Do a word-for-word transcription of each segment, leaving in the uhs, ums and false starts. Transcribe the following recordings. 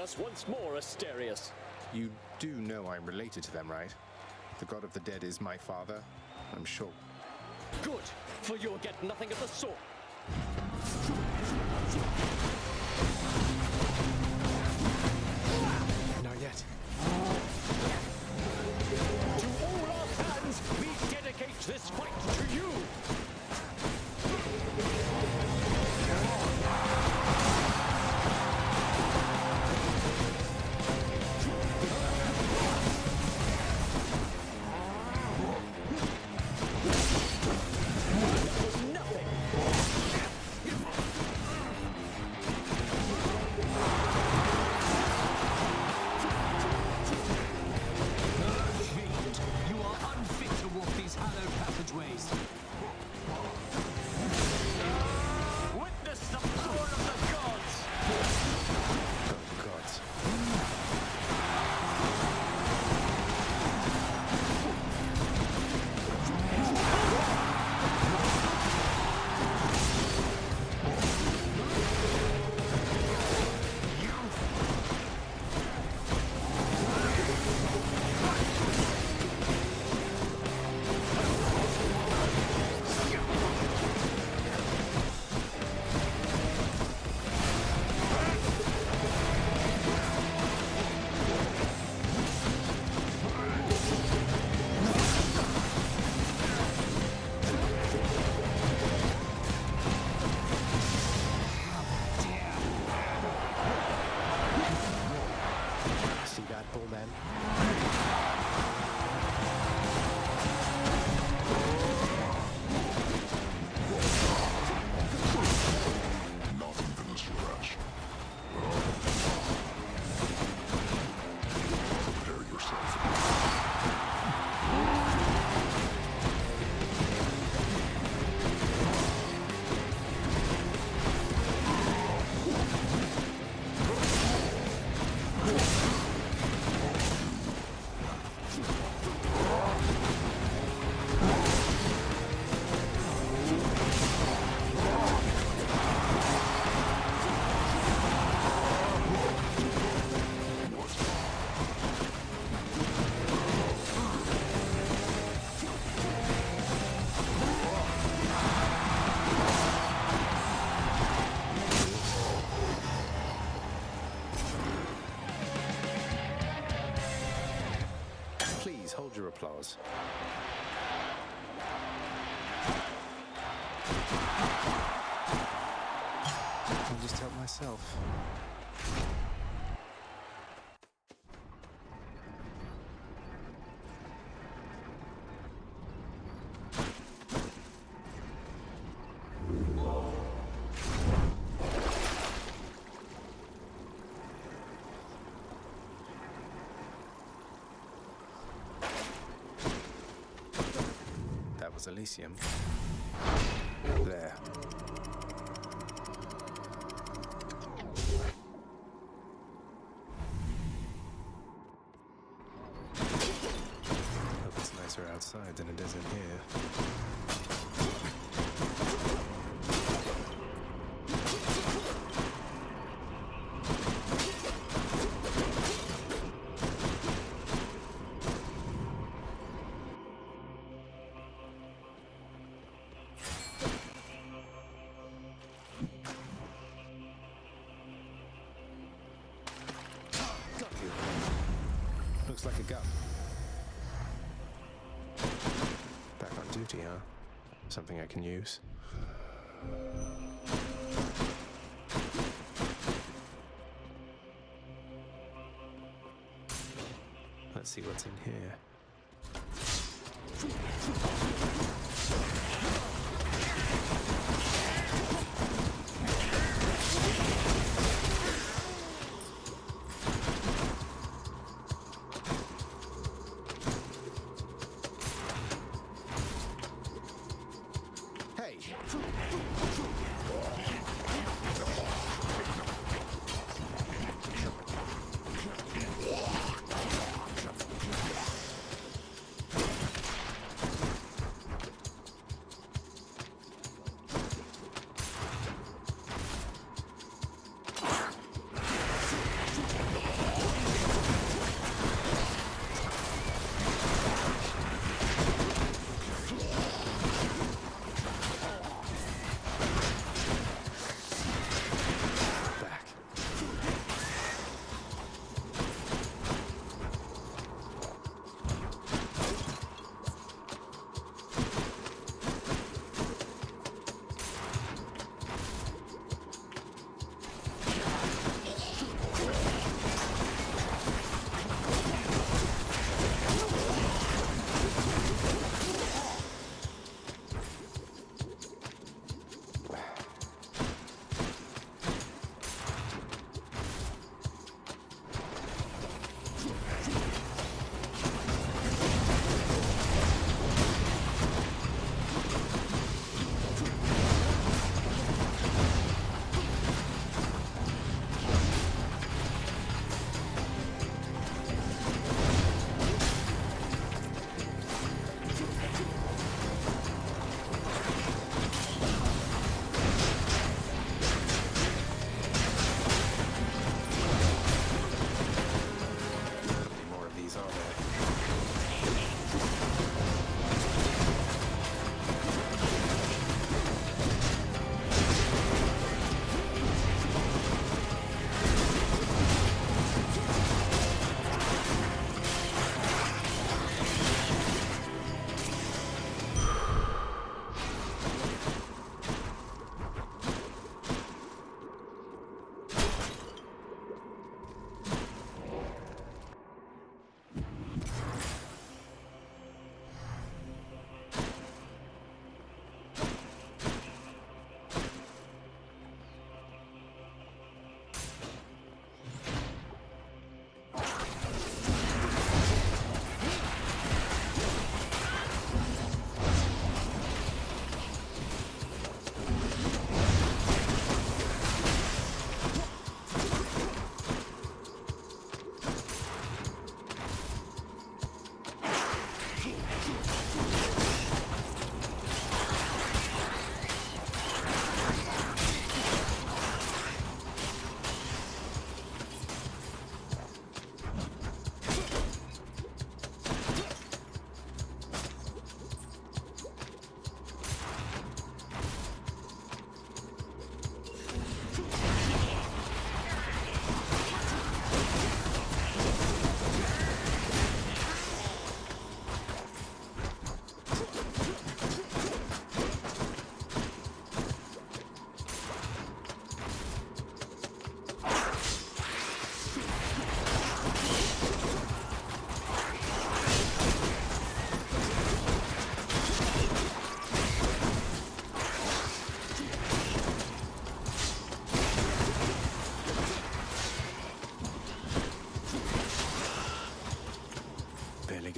us once more, Asterius. You do know I'm related to them, right? The god of the dead is my father, I'm sure. Good, for you'll get nothing of the sort. Not yet. To all our hands, we dedicate this fight to you! Hold your applause. I'll just help myself. Elysium. There. Hope it's nicer outside than it is in here. Looks like a gun. Back on duty, huh? Something I can use. Let's see what's in here.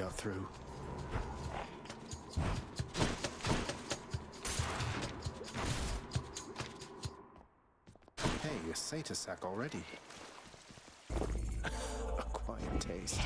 got through. Hey, a Satyr sack already. Acquired taste.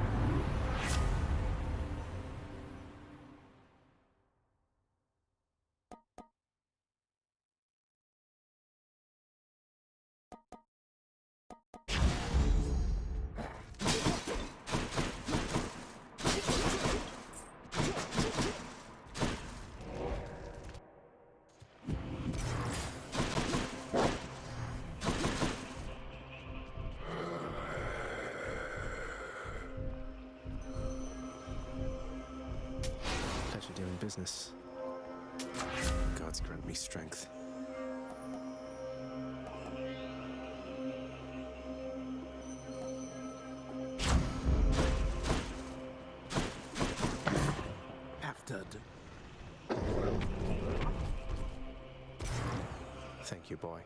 Doing business. Gods grant me strength. After. Thank you, boy.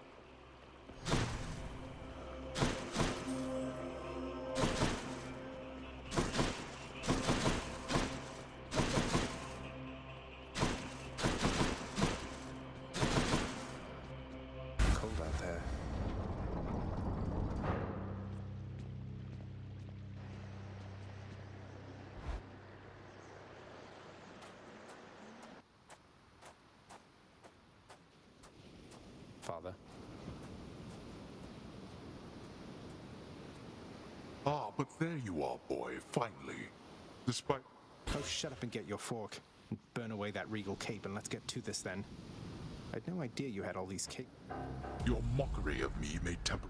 Father. Ah, but there you are, boy, finally. Despite... Oh, shut up and get your fork. And burn away that regal cape and let's get to this then. I had no idea you had all these cape... Your mockery of me may temper...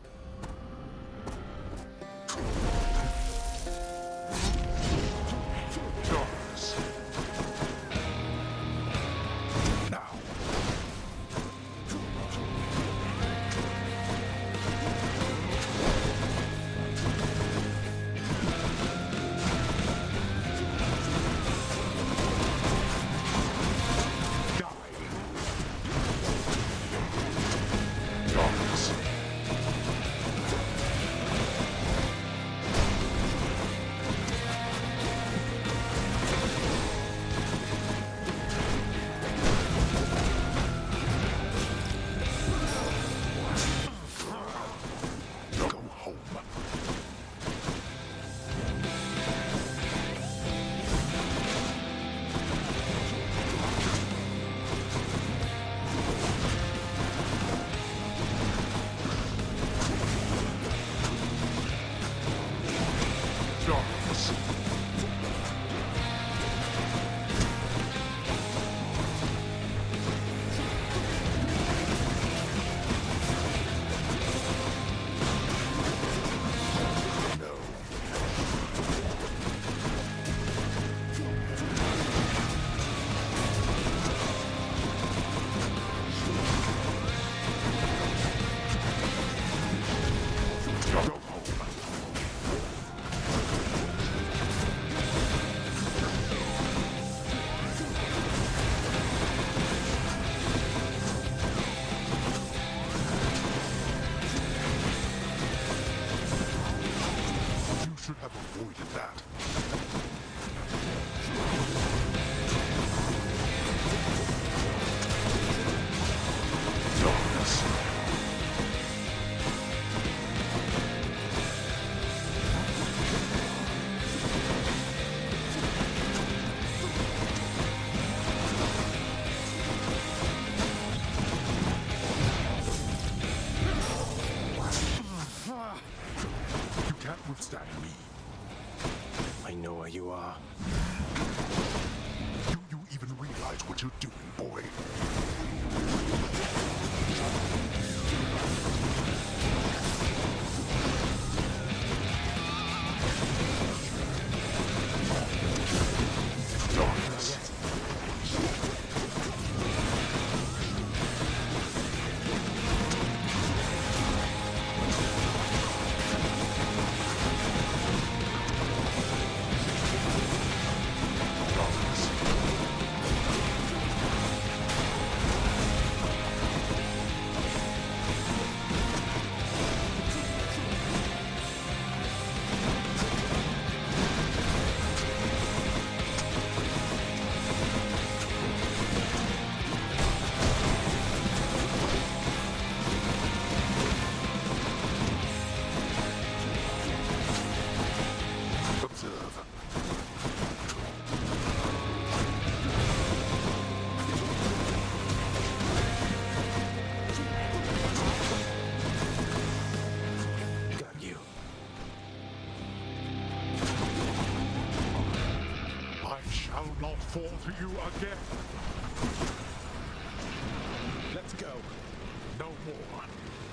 Darkness. Now. Withstand me. I know where you are. Do you even realize what you're doing, boy? Darkness. fall to you again. Let's go. No more.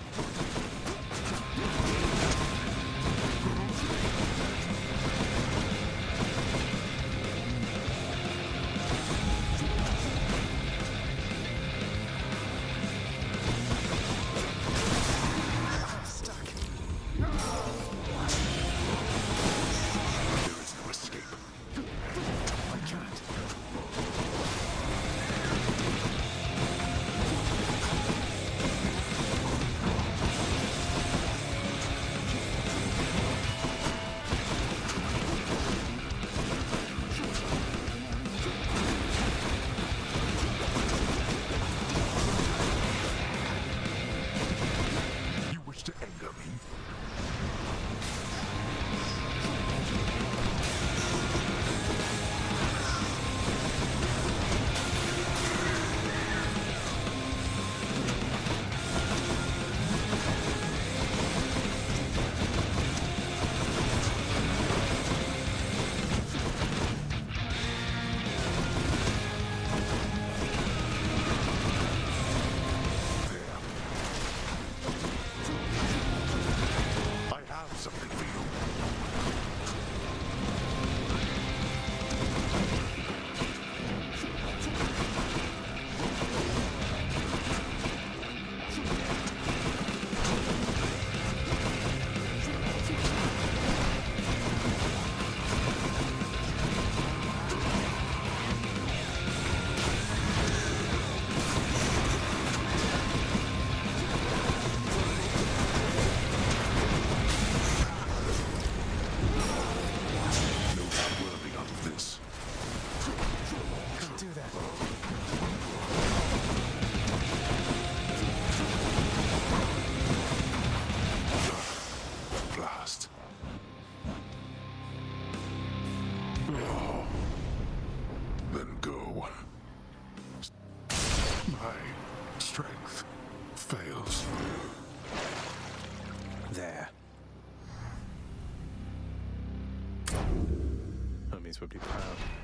Strength fails. There. Hermes would be proud.